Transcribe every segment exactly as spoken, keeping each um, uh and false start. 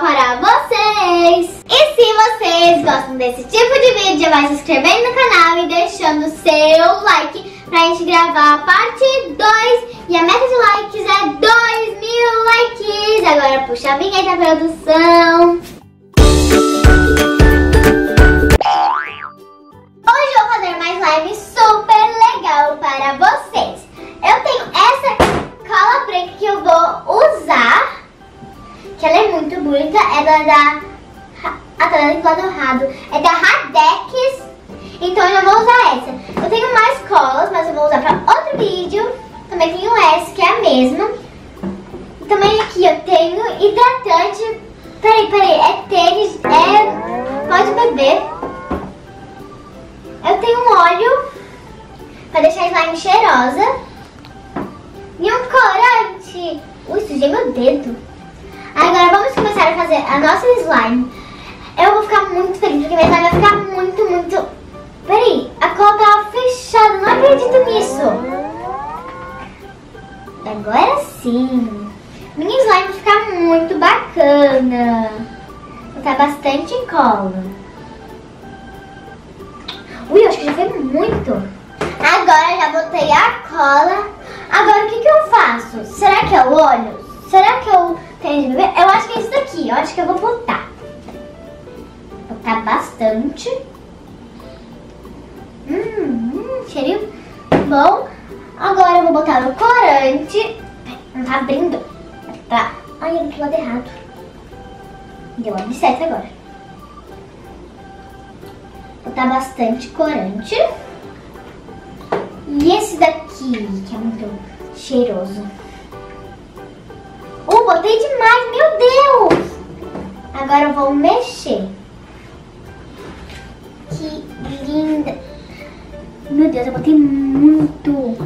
para vocês! E se vocês gostam desse tipo de vídeo, já vai se inscrevendo no canal e deixando seu like pra gente gravar a parte dois. E a meta de likes é dois mil likes! Agora puxa a vinheta, produção! Hoje eu vou fazer mais live super legal para vocês. Eu tenho essa cola branca que eu vou usar, que ela é muito bonita, ela é da... Ah, tá do lado errado. É da Radex, então eu já vou usar essa. Eu tenho mais colas, mas eu vou usar para outro vídeo. Também tenho essa, que é a mesma. E também aqui eu tenho hidratante. Peraí, peraí, é tênis, é... pode beber. Eu tenho um óleo para deixar a slime cheirosa. E um corante. Ui, sujei meu dedo. Agora vamos começar a fazer a nossa slime. Eu vou ficar muito feliz porque minha slime vai ficar muito, muito... Peraí, a cola tava fechada, não acredito nisso. Agora sim. Minha slime vai ficar muito bacana. Vou botar bastante cola. Ui, acho que já foi muito. Agora já botei a cola. Agora o que que eu faço? Será que é o óleo? Será que eu tenho de beber? Eu acho que é isso daqui. Eu acho que eu vou botar. Botar bastante. Hum, hum, cheirinho bom. Agora eu vou botar o corante. Não tá abrindo. Tá. Ai, eu do lado errado. Deu de certo agora. Botar bastante corante. E esse daqui, que é muito cheiroso. Uh, botei demais, meu Deus! Agora eu vou mexer. Que linda! Meu Deus, eu botei muito.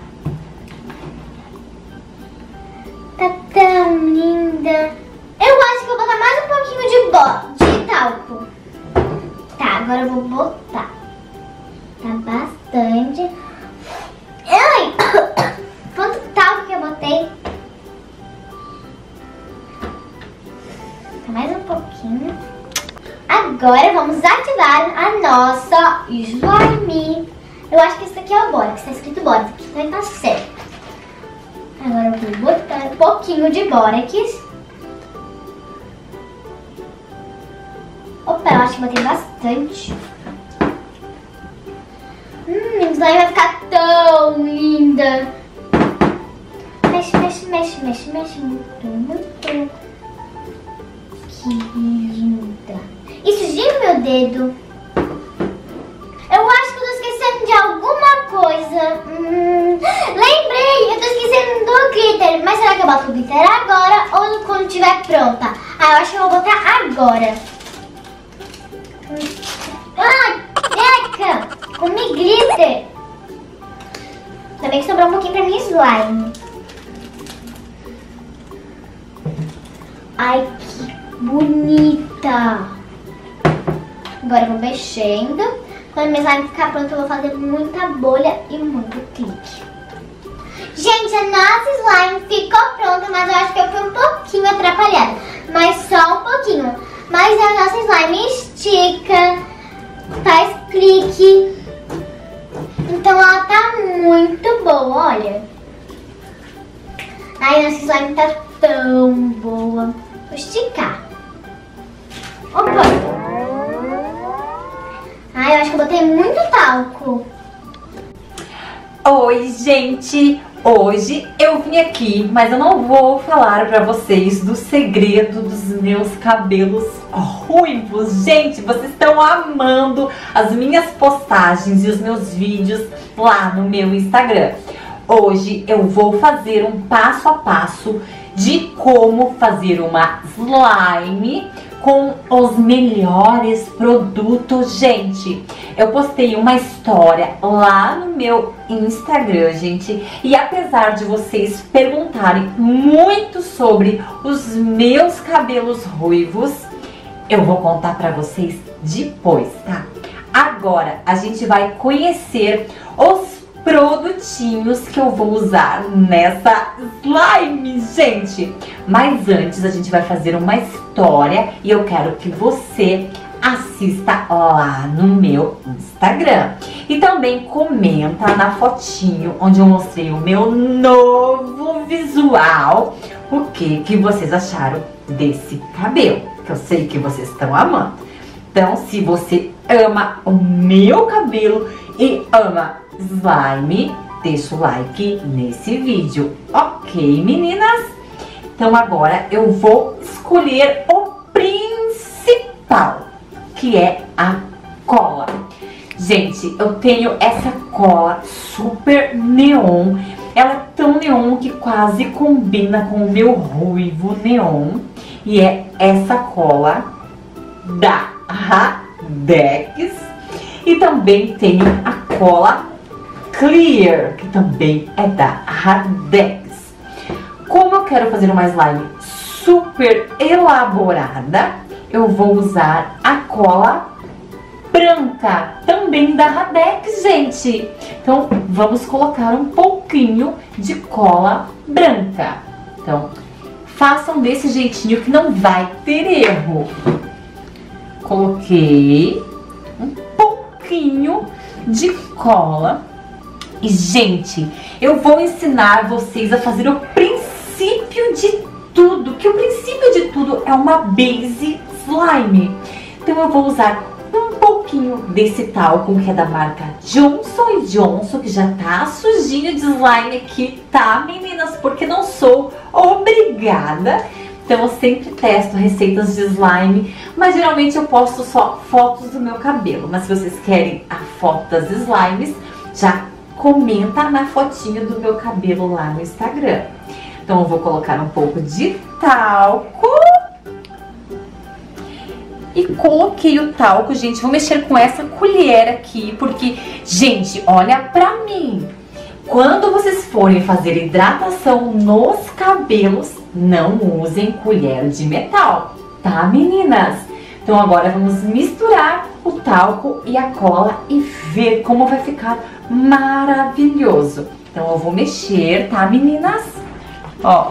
Tá tão linda. Eu acho que eu vou botar mais um pouquinho de, bo de talco. Tá, agora eu vou botar. Tá bastante. Ai! Quanto talco que eu botei? Tá mais um pouquinho. Agora vamos ativar a nossa slime. Eu acho que esse aqui é o bórax, tá escrito bórax, aqui então tá certo. Agora eu vou botar um pouquinho de bórax. Opa, eu acho que botei bastante. Hum, a slime vai ficar tão linda. Mexe, mexe, mexe, mexe, mexe. Muito, muito. Que linda. E sujei meu dedo. Eu acho que eu tô esquecendo de alguma coisa. Hum, lembrei, eu tô esquecendo do glitter. Mas será que eu boto o glitter agora ou quando estiver pronta? Ah, eu acho que eu vou botar agora. Ai, eca! Comi glitter. Também que sobrou um pouquinho pra minha slime. Ai, que bonita. Agora eu vou mexendo. Quando minha slime ficar pronta, eu vou fazer muita bolha e muito clique. Gente, a nossa slime ficou pronta, mas eu acho que eu fui um pouquinho atrapalhada. Mas só um pouquinho. Mas a nossa slime estica, faz clique. Então ela tá muito boa, olha. Ai, nossa slime tá tão boa. Vou esticar. Opa! Ai, eu acho que eu botei muito talco. Oi, gente! Hoje eu vim aqui, mas eu não vou falar pra vocês do segredo dos meus cabelos ruivos. Gente, vocês estão amando as minhas postagens e os meus vídeos lá no meu Instagram. Hoje eu vou fazer um passo a passo de como fazer uma slime com os melhores produtos, gente. Eu postei uma história lá no meu Instagram, gente, e apesar de vocês perguntarem muito sobre os meus cabelos ruivos, eu vou contar pra vocês depois, tá? Agora a gente vai conhecer os produtinhos que eu vou usar nessa slime, gente. Mas antes a gente vai fazer uma história e eu quero que você assista lá no meu Instagram. E também comenta na fotinho onde eu mostrei o meu novo visual, o que que vocês acharam desse cabelo, que eu sei que vocês estão amando. Então, se você ama o meu cabelo e ama slime, deixa o like nesse vídeo, ok, meninas? Então agora eu vou escolher o principal, que é a cola. Gente, eu tenho essa cola super neon. Ela é tão neon que quase combina com o meu ruivo neon. E é essa cola da Radex. E também tenho a cola Clear, que também é da Radex. Como eu quero fazer uma slime super elaborada, eu vou usar a cola branca, também da Radex, gente. Então, vamos colocar um pouquinho de cola branca. Então, façam desse jeitinho que não vai ter erro. Coloquei um pouquinho de cola. E, gente, eu vou ensinar vocês a fazer o princípio de tudo, que o princípio de tudo é uma base slime. Então eu vou usar um pouquinho desse talco que é da marca Johnson e Johnson, que já tá sujinho de slime aqui, tá, meninas? Porque não sou obrigada. Então eu sempre testo receitas de slime, mas geralmente eu posto só fotos do meu cabelo. Mas se vocês querem a foto das slimes, já comenta na fotinho do meu cabelo lá no Instagram. Então eu vou colocar um pouco de talco. E coloquei o talco, gente. Vou mexer com essa colher aqui, porque, gente, olha pra mim. Quando vocês forem fazer hidratação nos cabelos, não usem colher de metal, tá, meninas? Então agora vamos misturar o talco e a cola e ver como vai ficar maravilhoso. Então eu vou mexer, tá, meninas? Ó.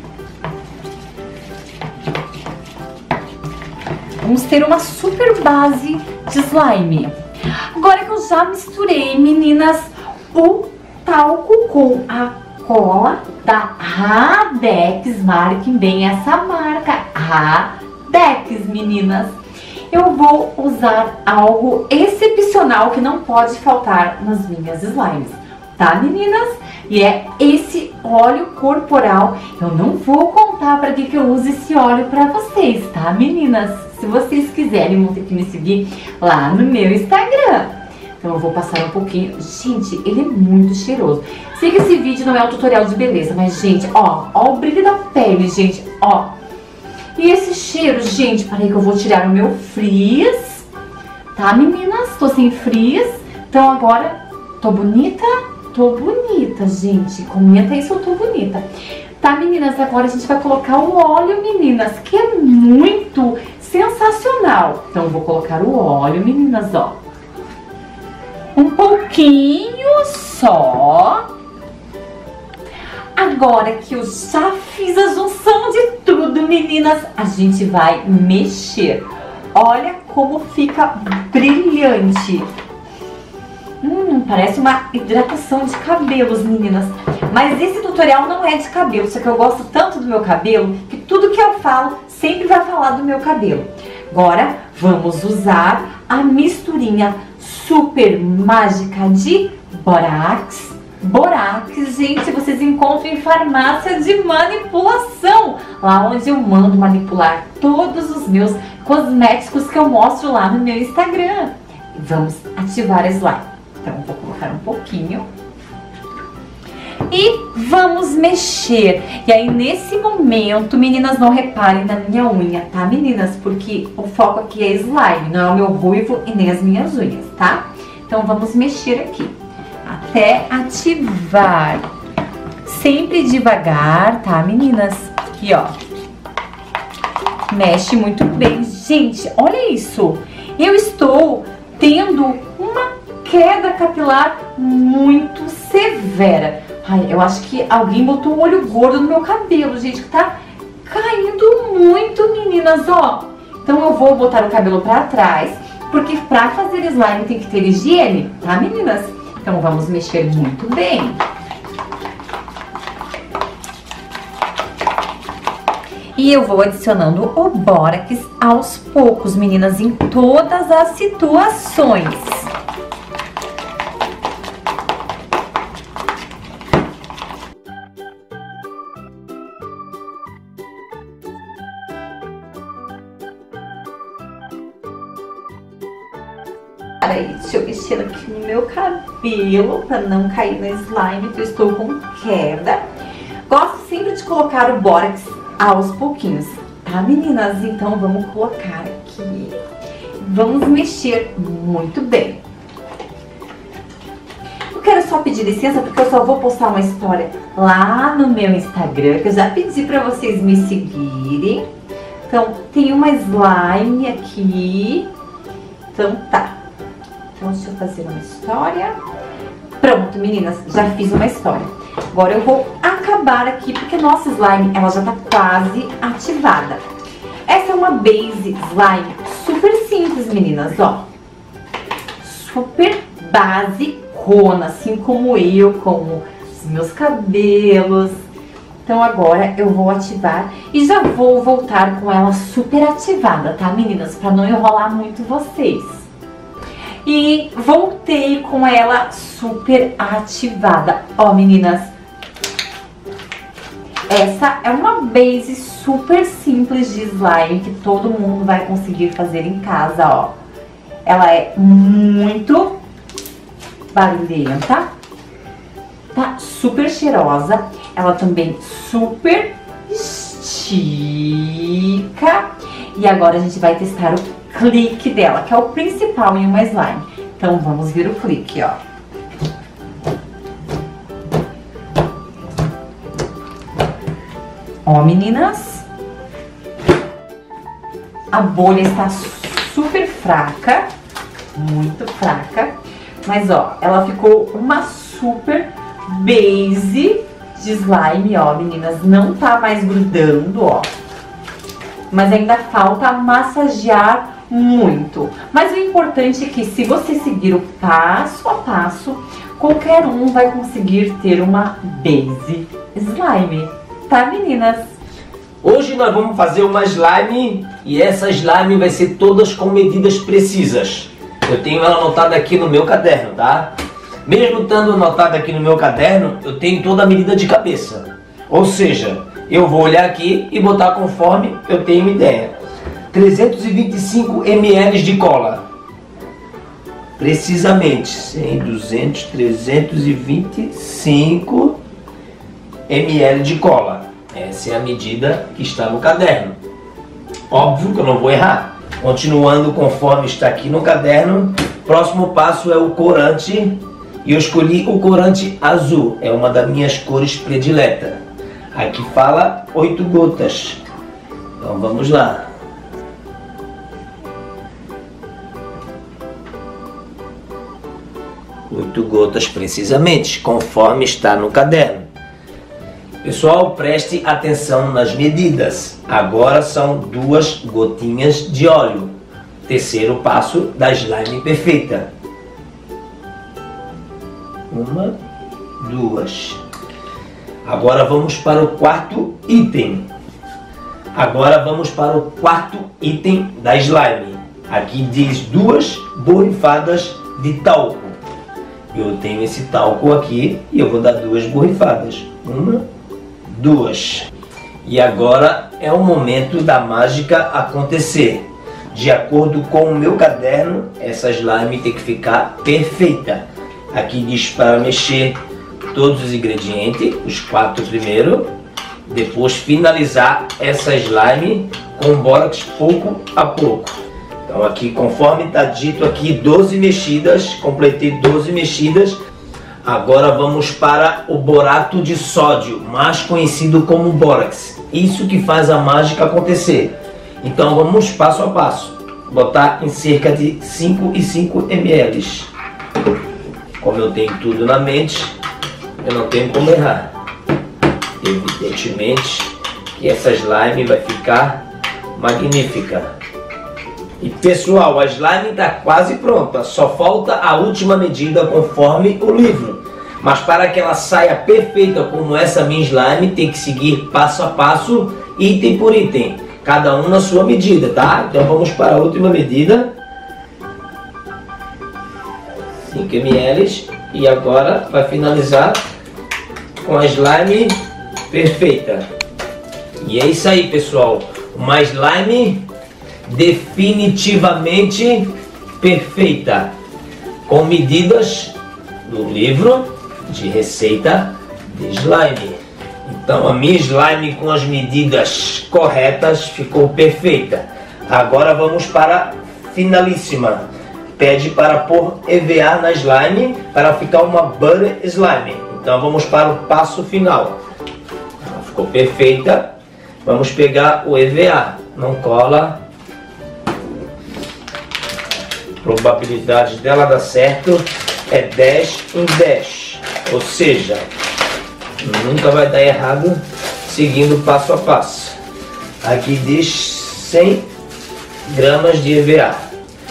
Vamos ter uma super base de slime. Agora que eu já misturei, meninas, o talco com a cola da Radex, marquem bem essa marca, Radex, meninas. Eu vou usar algo excepcional que não pode faltar nas minhas slimes, tá, meninas? E é esse óleo corporal. Eu não vou contar para que que eu uso esse óleo para vocês, tá, meninas? Se vocês quiserem, vão ter que me seguir lá no meu Instagram. Então eu vou passar um pouquinho. Gente, ele é muito cheiroso. Sei que esse vídeo não é um tutorial de beleza, mas, gente, ó, ó o brilho da pele, gente, ó. E esse cheiro, gente, peraí que eu vou tirar o meu frizz, tá, meninas? Tô sem frizz. Então agora, tô bonita? Tô bonita, gente. Comenta aí se eu tô bonita. Tá, meninas? Agora a gente vai colocar o óleo, meninas, que é muito sensacional. Então eu vou colocar o óleo, meninas, ó. Um pouquinho só. Agora que eu já fiz a junção de tudo, meninas, a gente vai mexer. Olha como fica brilhante. Hum, parece uma hidratação de cabelos, meninas. Mas esse tutorial não é de cabelo, só que eu gosto tanto do meu cabelo que tudo que eu falo sempre vai falar do meu cabelo. Agora vamos usar a misturinha super mágica de Borax. Borax, gente, vocês encontram em farmácia de manipulação, lá onde eu mando manipular todos os meus cosméticos que eu mostro lá no meu Instagram. Vamos ativar a slime. Então vou colocar um pouquinho e vamos mexer. E aí nesse momento, meninas, não reparem na minha unha, tá, meninas? Porque o foco aqui é slime, não é o meu ruivo e nem as minhas unhas, tá? Então vamos mexer aqui até ativar. Sempre devagar, tá, meninas? Aqui, ó. Mexe muito bem. Gente, olha isso. Eu estou tendo uma queda capilar muito severa. Ai, eu acho que alguém botou um olho gordo no meu cabelo, gente, que tá caindo muito, meninas, ó. Então eu vou botar o cabelo pra trás, porque pra fazer slime tem que ter higiene, tá, meninas? Então vamos mexer muito bem. E eu vou adicionando o bórax aos poucos, meninas, em todas as situações. Peraí, deixa eu mexer aqui no meu cabelo para não cair no slime, que eu estou com queda. Gosto sempre de colocar o bórax aos pouquinhos, tá, meninas? Então vamos colocar aqui. Vamos mexer muito bem. Eu quero só pedir licença porque eu só vou postar uma história lá no meu Instagram, que eu já pedi para vocês me seguirem. Então tem uma slime aqui. Então tá. Então deixa eu fazer uma história. Pronto, meninas, já fiz uma história. Agora eu vou acabar aqui, porque nossa slime, ela já tá quase ativada. Essa é uma base slime super simples, meninas, ó. Super basicona, assim como eu, como os meus cabelos. Então agora eu vou ativar e já vou voltar com ela super ativada, tá, meninas? Pra não enrolar muito vocês. E voltei com ela super ativada. Ó, meninas, essa é uma base super simples de slime que todo mundo vai conseguir fazer em casa, ó. Ela é muito barulhenta, tá super cheirosa. Ela também super estica. E agora a gente vai testar o clique dela, que é o principal em uma slime. Então vamos ver o clique, ó. Ó, meninas, a bolha está super fraca, muito fraca, mas ó, ela ficou uma super base de slime, ó, meninas, não tá mais grudando, ó. Mas ainda falta massagear muito. Mas o importante é que se você seguir o passo a passo, qualquer um vai conseguir ter uma base slime. Tá, meninas? Hoje nós vamos fazer uma slime e essa slime vai ser todas com medidas precisas. Eu tenho ela anotada aqui no meu caderno, tá? Mesmo estando anotada aqui no meu caderno, eu tenho toda a medida de cabeça. Ou seja, eu vou olhar aqui e botar conforme eu tenho uma ideia. trezentos e vinte e cinco mililitros de cola. Precisamente, cem, duzentos, trezentos e vinte e cinco mililitros de cola. Essa é a medida que está no caderno. Óbvio que eu não vou errar. Continuando conforme está aqui no caderno, próximo passo é o corante. E eu escolhi o corante azul, é uma das minhas cores prediletas. Aqui fala oito gotas. Então vamos lá. Oito gotas precisamente, conforme está no caderno. Pessoal, preste atenção nas medidas. Agora são duas gotinhas de óleo. Terceiro passo da slime perfeita. Uma, duas. Agora vamos para o quarto item. Agora vamos para o quarto item da slime. Aqui diz duas borrifadas de talco. Eu tenho esse talco aqui e eu vou dar duas borrifadas. Uma, duas. E agora é o momento da mágica acontecer. De acordo com o meu caderno, essa slime tem que ficar perfeita. Aqui diz para mexer todos os ingredientes, os quatro primeiro. Depois finalizar essa slime com bórax pouco a pouco. Então aqui, conforme está dito aqui, doze mexidas, completei doze mexidas. Agora vamos para o borato de sódio, mais conhecido como bórax. Isso que faz a mágica acontecer. Então vamos passo a passo. Botar em cerca de cinco e cinco mililitros. como eu tenho tudo na mente, eu não tenho como errar. Evidentemente que essa slime vai ficar magnífica. E pessoal, a slime está quase pronta, só falta a última medida conforme o livro. Mas para que ela saia perfeita como essa minha slime, tem que seguir passo a passo, item por item, cada um na sua medida, tá? Então vamos para a última medida, cinco mililitros, e agora vai finalizar com a slime perfeita. E é isso aí, pessoal, uma slime definitivamente perfeita, com medidas do livro de receita de slime. Então a minha slime com as medidas corretas ficou perfeita. Agora vamos para a finalíssima. Pede para pôr E V A na slime para ficar uma butter slime. Então vamos para o passo final. Ela ficou perfeita. Vamos pegar o E V A. Não cola. A probabilidade dela dar certo é dez em dez. Ou seja, nunca vai dar errado seguindo passo a passo. Aqui diz cem gramas de E V A.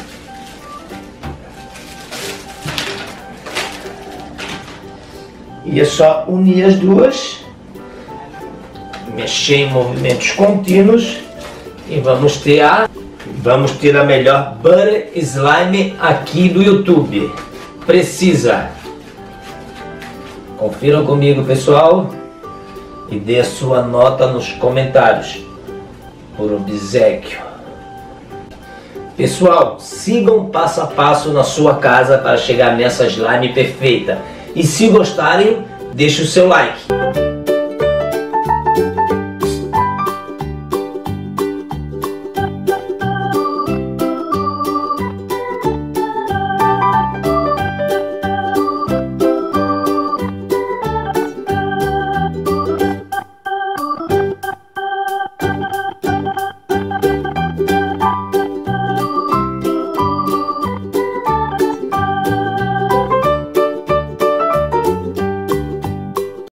E é só unir as duas, mexer em movimentos contínuos e vamos ter a, vamos ter a melhor butter slime aqui do YouTube. Precisa. Confiram comigo, pessoal, e dê a sua nota nos comentários por obséquio. Pessoal, sigam passo a passo na sua casa para chegar nessa slime perfeita. E se gostarem, deixe o seu like.